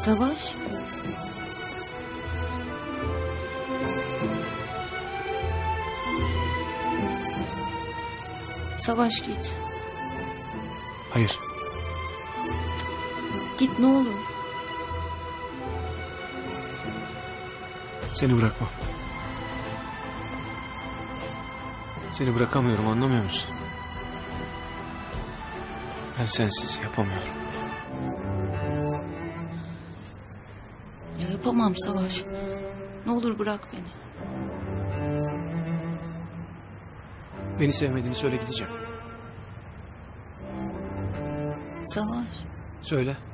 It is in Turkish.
Savaş. Savaş git. Hayır. Git ne olur. Seni bırakmam. Seni bırakamıyorum, anlamıyor musun? Ben sensiz yapamıyorum. Ya yapamam Savaş. Ne olur bırak beni. Beni sevmediğini söyle, gideceğim. Savaş. Söyle.